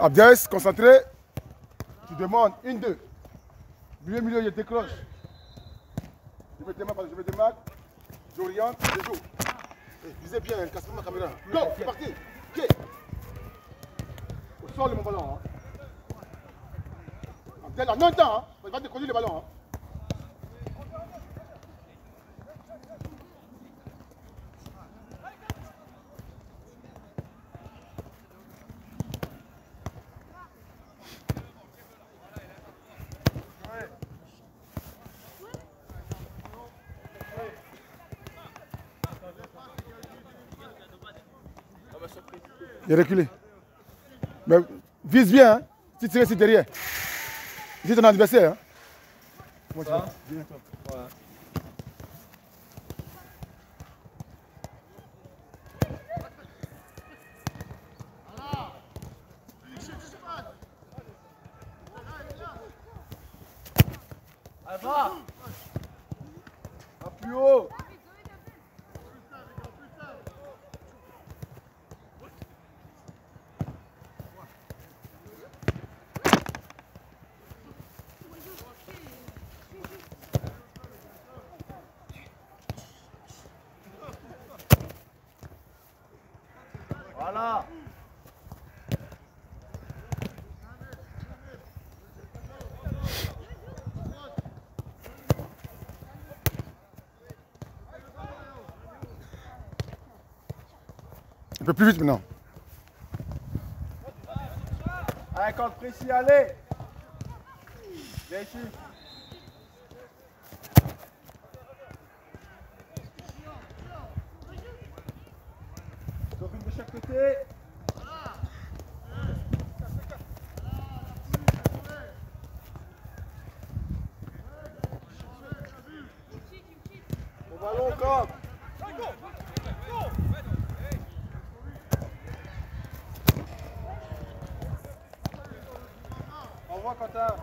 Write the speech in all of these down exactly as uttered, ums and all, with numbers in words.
Abdias, concentré. Tu demandes une, deux. Milieu, milieu, je décroche. Je me démarque, je me démarque. J'oriente, je joue. Eh, visez bien, ne casse pas ma caméra. Go, c'est parti. Pied. Au sol, mon ballon. Hein. Abdias, en un temps, hein. Il va déconner le ballon. Hein. Il est reculé. Mais vise bien, hein. Si tu restes derrière. C'est ton adversaire. Hein. Comment tu vas? Viens, toi. Voilà. Allez, va. Un plus haut. Voilà. Un peu plus vite maintenant. Allez, quand précis, allez. Viens ici. Domine de chaque côté. Au ballon encore. Au revoir Quentin.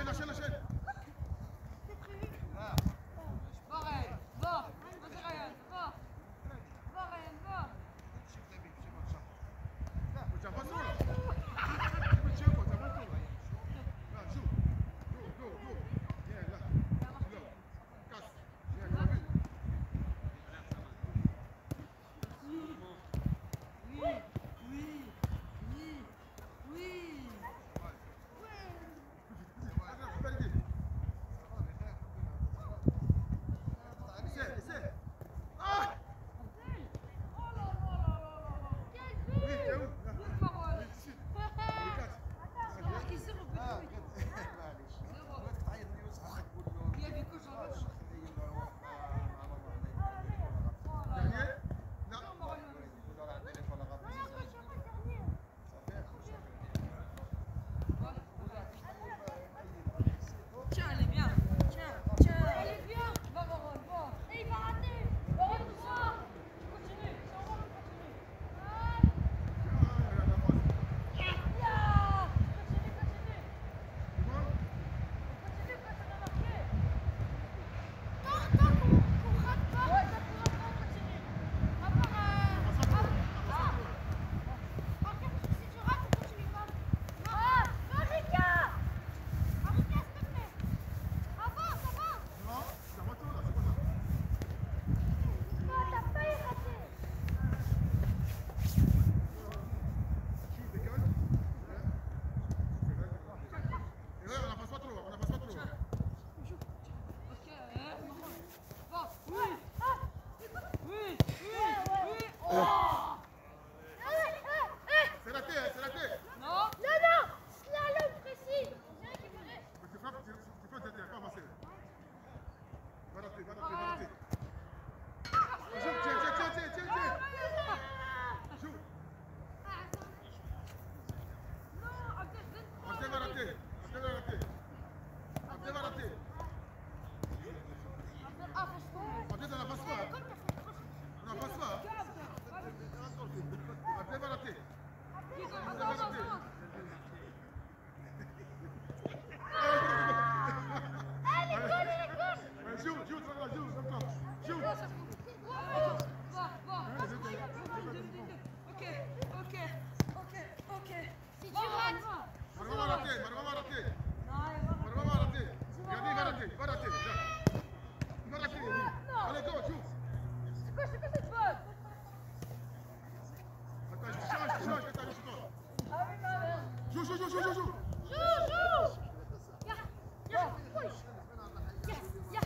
enchaîne, enchaîne. Va Ryan, va. Vas-y Ryan, va. Va Ryan, va. Tiens, pas trop là. Tiens, quoi, tiens, pas trop. Là, joue. Go, go, go. Viens, là. Là. Casse. Viens, viens, viens. Oui, oui, oui, oui. Essaie, essaie. Ah! Oui, t'es où? Là. Ici. Les quatre. Dernier? Non. Tiens, elle est bien. Tiens, tiens. Elle est bien. Va, va, va, va. Et il va rater. Va, va, tout ça. Continue. C'est en haut, continue. Yeah. Continue, continue. Continue quand on a marqué. Tant, tant qu'on rate pas. Ouais, tant qu'on rate pas, on continue. À part, euh, ah, ah. Par contre, si tu rates, on continue pas. Ah, Marika. Marika, s'il te plaît. Avance, avance. Non, c'est à moi tour là, c'est quoi ça? Non, t'as failli rater. Joue, décale. Et là, on n'en passe pas trop, on n'en passe pas trop. Ok, hein. Va. Oui. Oui, oui, oui. Oh. C'est raté, hein, c'est raté. Non. Non, non, slalom précis. J'ai récupéré. Mais tu frappes, tu tu fais un tête, pas avancer. Va rater, va rater, va rater. Joue, tiens, tiens, tiens, tiens, tiens, tiens. Joue. Non, Abdel, donne-moi. Abdel va rater, Abdel va rater. Abdel va rater. Abdel, ah, faut se tomber. Abdel, on n'en passe pas. On n'en passe pas. Abdel va rater. Qui donne? Abdel va rater. Ouais, joue, joue, joue, joue, joue, joue. Va, va. Ok, ok, ok, ok. Si tu Va, rates, va. Marwan va rater, Marwan va rater. Non, elle va. Marwan va rater. Regardez, il va rater, il va rater. Il va rater, il dit. Allez, go, joue. C'est quoi, c'est quoi cette faute? Attends, je change, je change, attends, je change. Ah oui, ma mère. Joue, joue, joue, joue, joue, joue. joue, joue. Ya, ya, push. Yes, ya.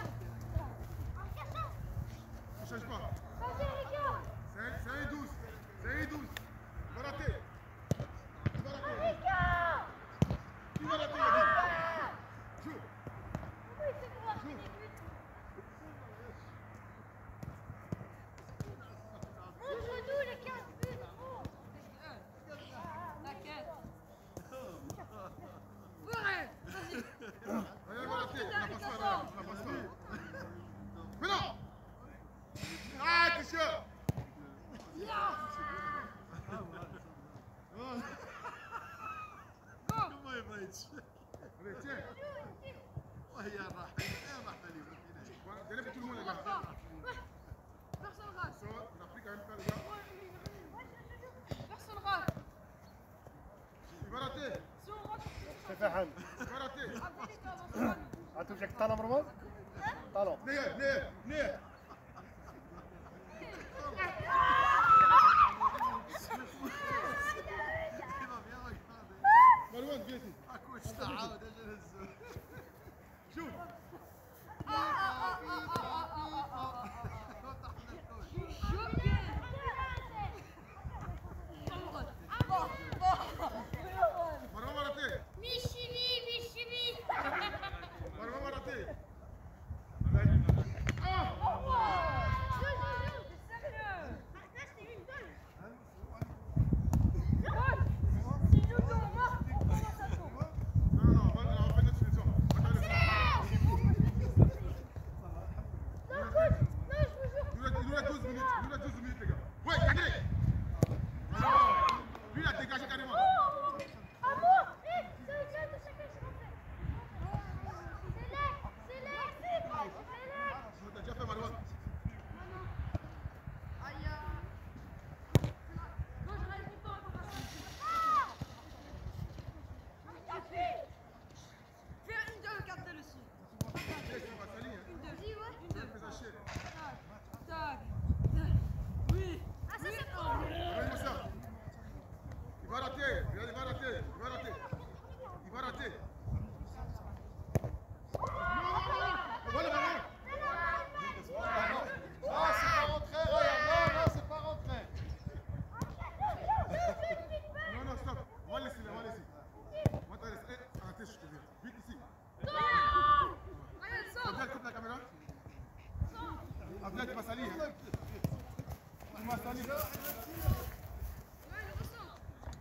Ne change pas. Vas-y, les gars. C'est un et douze. C'est un et douze. Il va rater. Il va rater. Marika. Il va rater, il a dit. Joue. Pourquoi il fait pour marquer des buts? On joue nous les quinze buts. Oh. T'inquiète. Ouais, vas-y. Allez, il va rater. On la passe pas, là. On la passe pas. Mais non. Ah, t'es sûr. ما يبغيتش Allez, tiens. وهي راح يا راح علي Donnez pour tout le monde, les Rate gars. pas. Personne rate. Ça, on a pris quand même pas, les gars. Personne rate. Il va rater. Si on rate, كيف حال؟ Il va rater. Abdel, il va avancer. عندكم شي طالب رمضان؟ طالب Nez, nez, nez. Marwan, viens ici. اكو تعاود اجل الزول Joue. Marwan va rater. Michili, Michili. Marwan va rater. Ah. Abdel, tu m'as sali. Tu m'as sali.